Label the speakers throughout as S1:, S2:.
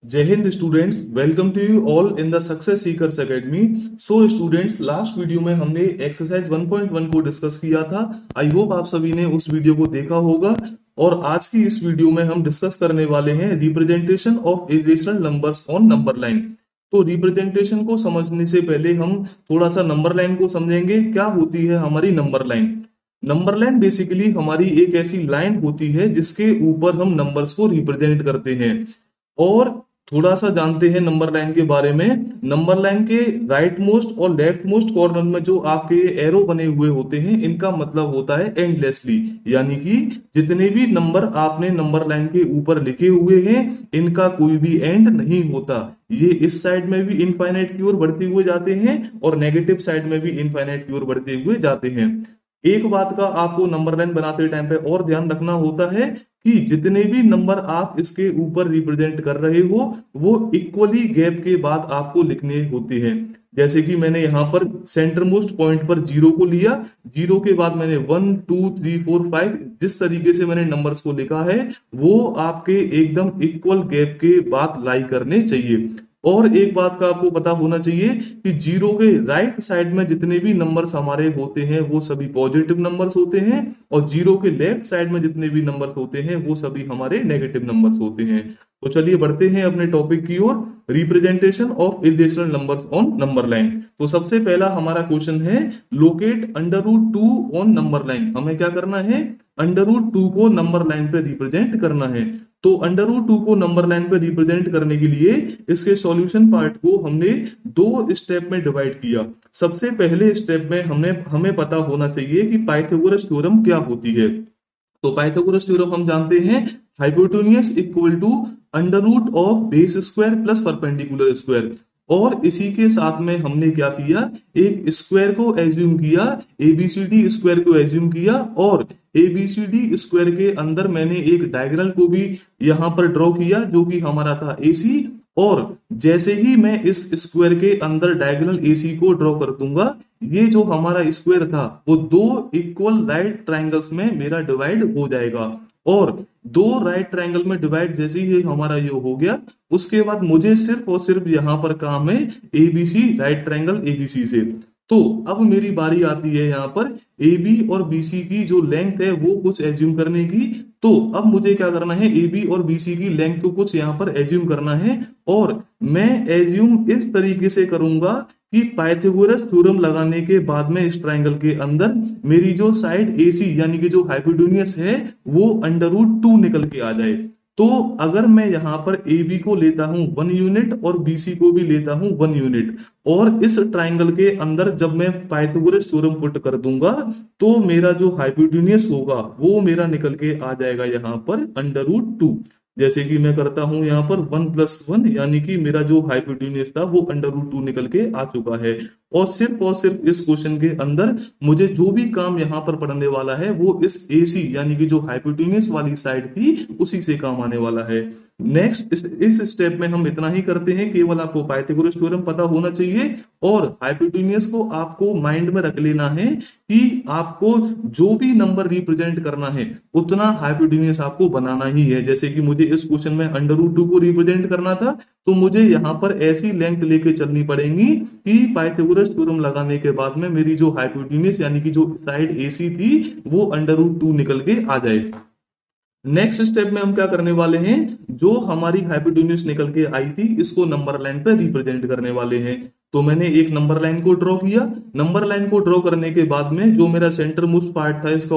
S1: जय हिंद students, welcome to you all in the success seekers academy. So students, last video में हमने exercise 1.1 को डिस्कस किया था। आई होप आप सभी ने उस वीडियो को देखा होगा। और आज की इस वीडियो में हम डिस्कस करने वाले हैं representation of irrational numbers on number line. तो रिप्रेजेंटेशन को समझने से पहले हम थोड़ा सा नंबर लाइन को समझेंगे। क्या होती है हमारी number line? Number line basically हमारी एक ऐसी लाइन होती है जिसके ऊपर हम नंबर्स को रिप्रेजेंट करते हैं। और थोड़ा सा जानते हैं नंबर लाइन के बारे में। नंबर लाइन के राइट मोस्ट और लेफ्ट मोस्ट कॉर्नर में जो आपके एरो बने हुए होते हैं, इनका मतलब होता है एंडलेसली, यानी कि जितने भी नंबर आपने नंबर लाइन के ऊपर लिखे हुए हैं, इनका कोई भी एंड नहीं होता। ये इस साइड में भी इनफाइनाइट की ओर बढ़ते हुए जाते हैं और नेगेटिव साइड में भी इनफाइनाइट की ओर बढ़ते हुए जाते हैं। एक बात का आपको नंबर लाइन बनाते टाइम पे और ध्यान रखना होता है कि जितने भी नंबर आप इसके ऊपर रिप्रेजेंट कर रहे हो, वो इक्वली गैप के बाद आपको लिखने होते हैं। जैसे कि मैंने यहाँ पर सेंटर मोस्ट पॉइंट पर 0 को लिया, 0 के बाद मैंने 1 2 3 4 5 जिस तरीके से मैंने नंबर्स को लिखा है, वो आपके एकदम इक्वल गैप के बाद लाई करने चाहिए। और एक बात का आपको पता होना चाहिए कि 0 के राइट साइड में जितने भी नंबर्स हमारे होते हैं वो सभी पॉजिटिव नंबर्स होते हैं, और 0 के लेफ्ट साइड में जितने भी नंबर्स होते हैं वो सभी हमारे नेगेटिव नंबर्स होते हैं। तो चलिए बढ़ते हैं अपने टॉपिक की ओर, representation of irrational numbers on number line. तो सबसे पहला हमारा क्वेश्चन है, locate under root 2 on number line. हमें क्या करना है? अंडर रूट 2 को नंबर लाइन पे रिप्रेजेंट करना है। तो अंडर रूट 2 को नंबर लाइन पे रिप्रेजेंट करने के लिए इसके सॉल्यूशन पार्ट को हमने दो स्टेप में डिवाइड किया। सबसे पहले स्टेप में हमें पता होना चाहिए कि पाइथागोरस थ्योरम क्या होती है। तो पाइथागोरस थ्योरम हम जानते हैं, hypotenuse equal to under root of base square plus perpendicular square. और इसी के साथ में हमने क्या किया, एक स्क्वायर को एज्यूम किया, एबीसीडी स्क्वायर को एज्यूम किया, और एबीसीडी स्क्वायर के अंदर मैंने एक डायगोनल को भी यहां पर ड्रॉ किया जो कि हमारा था एसी। और जैसे ही मैं इस स्क्वायर के अंदर डायगोनल एसी को ड्रॉ कर दूंगा, ये जो हमारा स्क्वायर था वो दो इक्वल राइट ट्राइंगल्स में मेरा डिवाइड हो जाएगा। और दो राइट ट्राइंगल में डिवाइड जैसे ही हमारा ये हो गया, उसके बाद मुझे सिर्फ और सिर्फ यहां पर काम है एबीसी, राइट ट्राइंगल एबीसी से। तो अब मेरी बारी आती है यहाँ पर AB और BC की जो लेंथ है वो कुछ एज्यूम करने की। तो अब मुझे क्या करना है, AB और BC की लेंथ को कुछ यहाँ पर एज्यूम करना है। और मैं एज्यूम इस तरीके से करूंगा कि पाइथागोरस थ्योरम लगाने के बाद में इस ट्राइंगल के अंदर मेरी जो साइड AC यानी कि जो हाइपोटेन्यूस है वो अंडर रूट 2 निकल के आ जाए। तो अगर मैं यहां पर AB को लेता हूं 1 यूनिट और BC को भी लेता हूं 1 यूनिट, और इस ट्राइंगल के अंदर जब मैं पाइथागोरस थ्योरम पुट कर दूंगा, तो मेरा जो हाइपोटेन्यूस होगा वो मेरा निकल के आ जाएगा यहां पर अंडर रूट 2। जैसे कि मैं करता हूं यहाँ पर 1 + 1, यानी कि मेरा जो हाइपोटेन्यूस था वो अंडर रूट 2 निकल के आ चुका है। और सिर्फ इस क्वेश्चन के अंदर मुझे जो भी काम यहाँ पर पढ़ने वाला है वो इस AC यानी कि जो हाइपोटेन्यूस वाली साइड थी उसी से काम आने वाला है। नेक्स्ट इस स्टेप में हम इतना ही करते हैं, केवल आपको पाइथागोरस थ्योरम पता होना चाहिए और हाइपोटेन्यूस को आपको माइंड में रख लेना है कि आपको जो भी नंबर रिप्रेजेंट करना है उतना हाइपोटेन्यूस आपको बनाना ही है। जैसे कि मुझे इस क्वेश्चन में अंडर रूट 2 को रिप्रेजेंट करना था, तो मुझे यहाँ पर ऐसी लेंथ लेके चलनी पड़ेगी कि पाइथागोरस थ्योरम लगाने के बाद में मेरी जो हाइपोटेन्यूस यानी कि जो साइड AC थी वो अंडर रूट 2 निकल के आ जाए। नेक्स्ट स्टेप में हम क्या करने वाले हैं, जो हमारी हाइपोटेन्यूस निकल के आई थी इसको नंबर लाइन पे रिप्रेजेंट करने वाले हैं। तो मैंने एक नंबर लाइन को ड्रॉ किया। नंबर लाइन को ड्रॉ करने के बाद में जो मेरा सेंटर मोस्ट पार्ट था इसका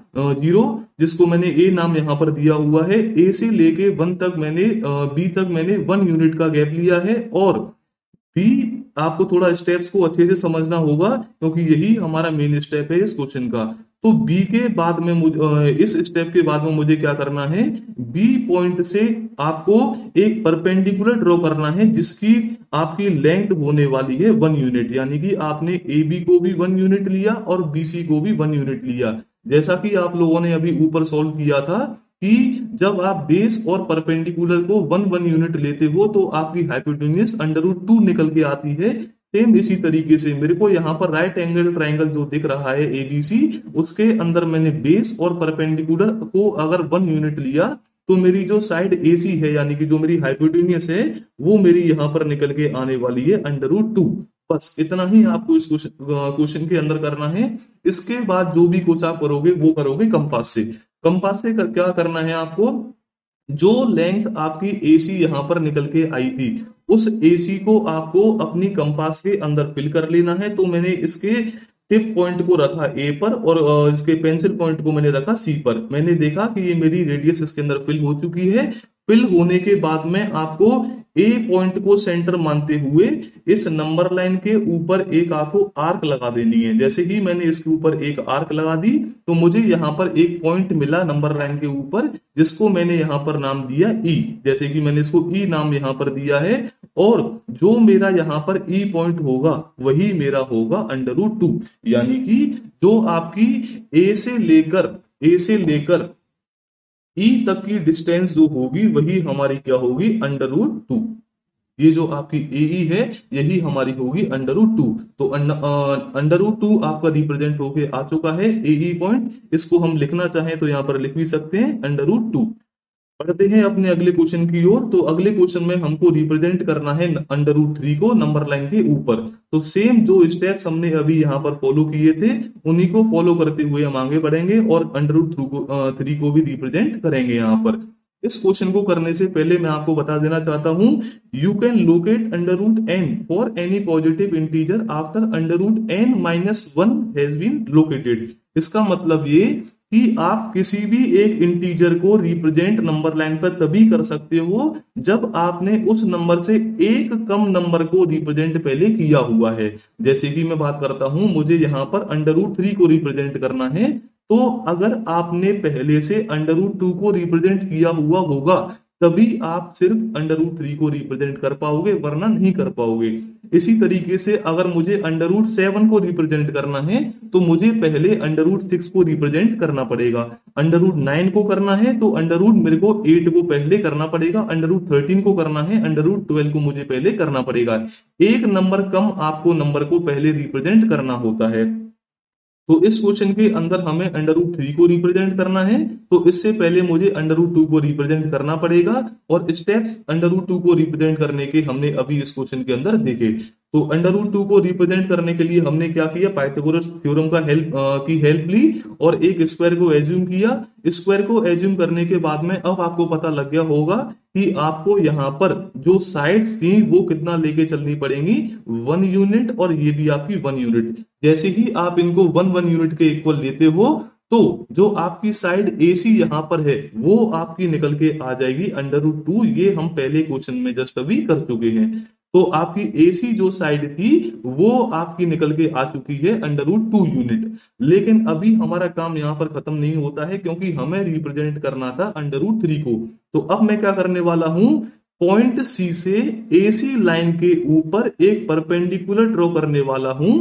S1: O0, जिसको मैंने A नाम यहाँ पर दिया हुआ है, A से लेके 1 तक मैंने B तक मैंने 1 यूनिट का गैप लिया है। और B आपको थोड़ा स्टेप्स को अच्छे से समझना होगा क्योंकि यही हमारा मेन स्टेप है इस क्वेश्चन का। तो B के बाद में इस स्टेप के बाद में मुझे क्या करना है, B पॉइंट से आपको एक परपेंडिकुलर ड्रॉ करना है जिसकी आपकी लेंथ होने वाली है 1 यूनिट, यानी कि आपने AB को भी 1 यूनिट लिया और BC को भी 1 यूनिट लिया। जैसा कि आप लोगों ने अभी ऊपर सॉल्व किया था कि जब आप बेस और परपेंडिकुलर को 1 यूनिट लेते हो तो आपकी हाइपोटेन्यूस अंडर रूट 2 निकल के आती है। सेम इसी तरीके से मेरे को यहाँ पर राइट एंगल ट्राइंगल जो दिख रहा है ABC, उसके अंदर मैंने बेस और परपेंडिकुलर को अगर 1 यूनिट लिया तो मेरी जो साइड AC है यानी कि जो मेरी हाइपोटेन्यूस है वो मेरी यहाँ पर निकल के आने वाली है √2। बस इतना ही आपको इस क्वेश्चन के अंदर करना है। इसके बाद जो भी कुछ आप करोगे वो करोगे कंपास से। कंपास से क्या करना है आपको, जो लेंथ आपकी AC यहाँ पर निकल के आई थी उस AC को आपको अपनी कंपास के अंदर फिल कर लेना है। तो मैंने इसके टिप पॉइंट को रखा A पर और इसके पेंसिल पॉइंट को मैंने रखा C पर। मैंने देखा कि ये मेरी रेडियस इसके अंदर फिल हो चुकी है। फिल होने के बाद में आपको A पॉइंट को सेंटर मानते हुए इस नंबर लाइन के ऊपर एक आपको आर्क लगा देनी है। जैसे ही मैंने इसके ऊपर एक आर्क लगा दी तो मुझे यहाँ पर एक पॉइंट मिला नंबर लाइन के ऊपर, जिसको मैंने यहाँ पर नाम दिया E। जैसे कि मैंने इसको E नाम यहाँ पर दिया है और जो मेरा यहाँ पर E पॉइंट होगा वही मेरा होगा √2। यानी कि जो आपकी A से लेकर E तक की डिस्टेंस जो होगी वही हमारी क्या होगी √2। ये जो आपकी AE है यही हमारी होगी √2। तो √2 आपका रिप्रेजेंट होके आ चुका है AE पॉइंट। इसको हम लिखना चाहें तो यहाँ पर लिख भी सकते हैं √2। पढ़ते हैं अपने अगले क्वेश्चन की ओर। तो अगले क्वेश्चन में हमको रिप्रेजेंट करना है √3 को नंबर लाइन के ऊपर। तो सेम जो स्टेप्स हमने अभी यहाँ पर फॉलो किए थे उन्हीं को फॉलो करते हुए हम आगे बढ़ेंगे और √3 को भी रिप्रेजेंट करेंगे यहाँ पर। इस क्वेश्चन को करने से पहले मैं आपको बता देना चाहता हूं, you can locate √n for any positive integer after √n-1 has been located. इसका मतलब ये कि आप किसी भी एक इंटीजर को रिप्रेजेंट नंबर लाइन पर तभी कर सकते हो जब आपने उस नंबर से एक कम नंबर को रिप्रेजेंट पहले किया हुआ है। जैसे कि मैं बात करता हूं, मुझे यहाँ पर √3 को रिप्रेजेंट करना है, तो अगर आपने पहले से √2 को रिप्रेजेंट किया हुआ होगा तभी आप सिर्फ √3 को रिप्रेजेंट कर पाओगे, वरना नहीं कर पाओगे। इसी तरीके से अगर मुझे √7 को रिप्रेजेंट करना है तो मुझे पहले √6 को रिप्रेजेंट करना पड़ेगा। √9 को करना है तो मेरे को 8 को पहले करना पड़ेगा। √13 को करना है, √12 को मुझे पहले करना पड़ेगा। एक नंबर कम आपको नंबर को पहले रिप्रेजेंट करना होता है। तो इस क्वेश्चन के अंदर हमें √3 को रिप्रेजेंट करना है, तो इससे पहले मुझे √2 को रिप्रेजेंट करना पड़ेगा और स्टेप्स √2 को रिप्रेजेंट करने के हमने अभी इस क्वेश्चन के अंदर देखे। तो √2 को रिप्रेजेंट करने के लिए हमने क्या किया, पाइथागोरस थ्योरम का हेल्प ली और एक स्क्वायर को एज्यूम किया। स्क्वायर को एज्यूम करने के बाद में अब आपको पता लग गया होगा कि आपको यहाँ पर जो साइड्स थी वो कितना लेके चलनी पड़ेंगी, 1 यूनिट, और ये भी आपकी 1 यूनिट। जैसे ही आप इनको 1 यूनिट के इक्वल लेते हो तो जो आपकी साइड AC यहाँ पर है वो आपकी निकल के आ जाएगी √2। ये हम पहले क्वेश्चन में जस्ट अभी कर चुके हैं। तो आपकी AC जो साइड थी वो आपकी निकल के आ चुकी है √2 यूनिट। लेकिन अभी हमारा काम यहाँ पर खत्म नहीं होता है, क्योंकि हमें रिप्रेजेंट करना था √3 को। तो अब मैं क्या करने वाला हूं, पॉइंट C से AC लाइन के ऊपर एक परपेंडिकुलर ड्रॉ करने वाला हूं,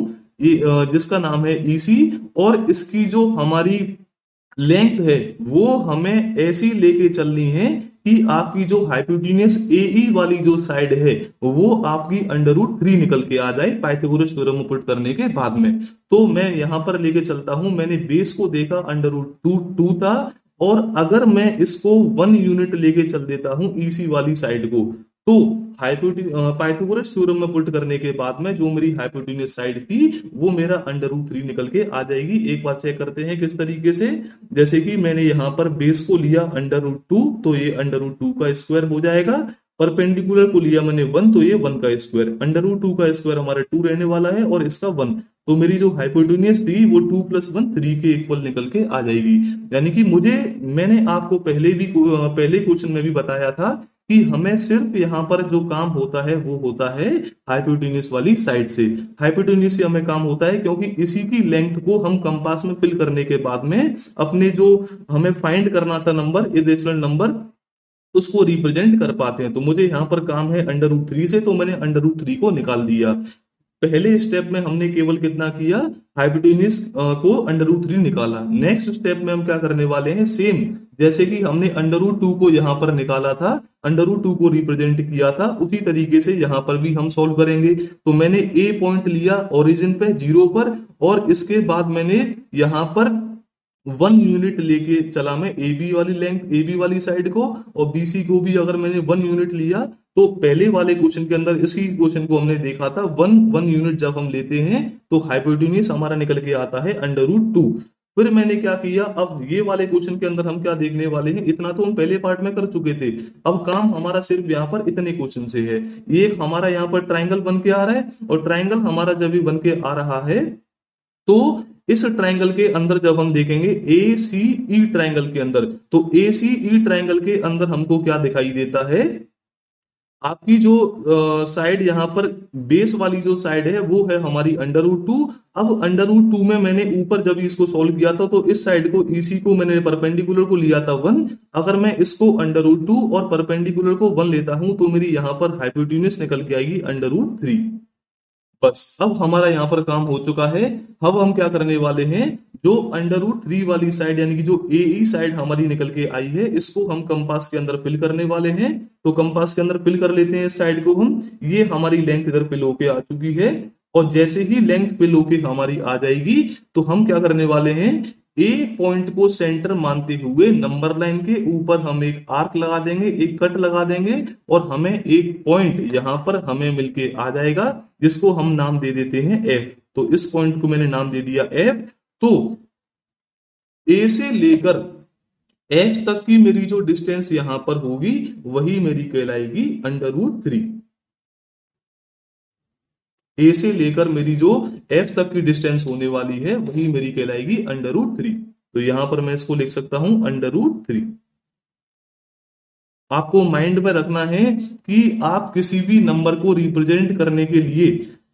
S1: जिसका नाम है EC, और इसकी जो हमारी लेंथ है वो हमें ऐसी लेके चलनी है कि आपकी जो हाइपोटेन्यूस AE वाली जो साइड है वो आपकी √3 निकल के आ जाए पाइथागोरस थ्योरम पुट करने के बाद में। तो मैं यहां पर लेके चलता हूं, मैंने बेस को देखा √2 था, और अगर मैं इसको 1 यूनिट लेके चल देता हूं EC वाली साइड को, तो पाइथागोरस थ्योरम में पुट करने के बाद में जो मेरी हाइपोटेन्यूस साइड थी वो मेरा √3 निकल के आ जाएगी। एक बार चेक करते हैं किस तरीके से। जैसे कि मैंने यहाँ पर बेस को लिया √2, तो ये √2 का स्क्वायर हो जाएगा। परपेंडिकुलर को लिया मैंने 1, तो ये 1 का स्क्वायर। √2 का स्क्वायर हमारा 2 रहने वाला है और इसका 1, तो मेरी जो हाइपोटेन्यूस थी वो 2 + 1 3 के इक्वल निकल के आ जाएगी। यानी कि मैंने आपको पहले क्वेश्चन में भी बताया था कि हमें सिर्फ यहाँ पर जो काम होता है वो होता है हाइपोटेन्यूस वाली साइड से। हाइपोटेन्यूस से हमें काम होता है क्योंकि इसी की लेंथ को हम कंपास में फिल करने के बाद में अपने जो हमें फाइंड करना था नंबर, इरेशनल नंबर, उसको रिप्रेजेंट कर पाते हैं। तो मुझे यहाँ पर काम है √3 से, तो मैंने √3 को निकाल दिया। पहले स्टेप में हमने केवल कितना किया, हाइपोटेन्यूस को √3 निकाला। नेक्स्ट स्टेप में हम क्या करने वाले हैं, सेम जैसे कि हमने √2 को यहाँ पर निकाला था, √2 को रिप्रेजेंट किया था, उसी तरीके से यहाँ पर भी हम सॉल्व करेंगे। तो मैंने A पॉइंट लिया ओरिजिन पे 0 पर, और इसके बाद मैंने यहाँ पर 1 यूनिट लेके चला मैं ए बी वाली लेंथ, ए बी वाली साइड को, और बी सी को भी अगर मैंने 1 यूनिट लिया, तो पहले वाले क्वेश्चन के अंदर इसी क्वेश्चन को हमने देखा था, वन वन यूनिट जब हम लेते हैं तो हाइपोटेन्यूज हमारा निकल के आता है √2। फिर मैंने क्या किया, अब ये वाले क्वेश्चन के अंदर हम क्या देखने वाले हैं, इतना तो हम पहले पार्ट में कर चुके थे, अब काम हमारा सिर्फ यहाँ पर इतने क्वेश्चन से है। एक हमारा यहाँ पर ट्राइंगल बन के आ रहा है, और ट्राइंगल हमारा जब भी बन के आ रहा है तो इस ट्राइंगल के अंदर जब हम देखेंगे ए सी ई ट्राइंगल के अंदर, तो ए सी ई ट्राइंगल के अंदर हमको क्या दिखाई देता है, आपकी जो साइड यहाँ पर बेस वाली जो साइड है वो है हमारी √2। अब √2 में मैंने ऊपर जब इसको सॉल्व किया था तो इस साइड को इसी को मैंने परपेंडिकुलर को लिया था 1। अगर मैं इसको √2 और परपेंडिकुलर को 1 लेता हूं तो मेरी यहाँ पर हाइपोटेन्यूज निकल के आएगी √3। बस अब हमारा यहाँ पर काम हो चुका है। अब हम क्या करने वाले हैं, जो √3 वाली साइड यानी कि जो ए ई साइड हमारी निकल के आई है, इसको हम कंपास के अंदर फिल करने वाले हैं। तो कंपास के अंदर फिल कर लेते हैं इस साइड को हम, ये हमारी लेंथ इधर फिल होके आ चुकी है। और जैसे ही लेंथ फिल होके हमारी आ जाएगी तो हम क्या करने वाले हैं, ए पॉइंट को सेंटर मानते हुए नंबर लाइन के ऊपर हम एक आर्क लगा देंगे, एक कट लगा देंगे, और हमें एक पॉइंट यहां पर हमें मिलके आ जाएगा जिसको हम नाम दे देते हैं एफ। तो इस पॉइंट को मैंने नाम दे दिया एफ। तो ए से लेकर एफ तक की मेरी जो डिस्टेंस यहां पर होगी वही मेरी कहलाएगी √3। ए से लेकर मेरी जो एफ तक की डिस्टेंस होने वाली है वही मेरी कहलाएगी √3। तो यहां पर मैं इसको लिख सकता हूं √3। आपको माइंड में रखना है कि आप किसी भी नंबर को रिप्रेजेंट करने के लिए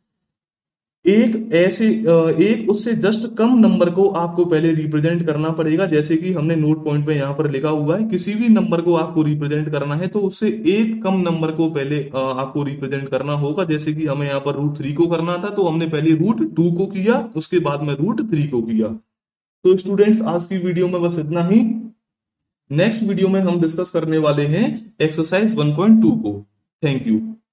S1: एक उससे जस्ट कम नंबर को आपको पहले रिप्रेजेंट करना पड़ेगा। जैसे कि हमने नोट पॉइंट में यहाँ पर लिखा हुआ है, किसी भी नंबर को आपको रिप्रेजेंट करना है तो उससे एक कम नंबर को पहले आपको रिप्रेजेंट करना होगा। जैसे कि हमें यहाँ पर √3 को करना था तो हमने पहले √2 को किया, उसके बाद में √3 को किया। तो स्टूडेंट्स आज की वीडियो में बस इतना ही। नेक्स्ट वीडियो में हम डिस्कस करने वाले हैं एक्सरसाइज 1.2 को। Thank you.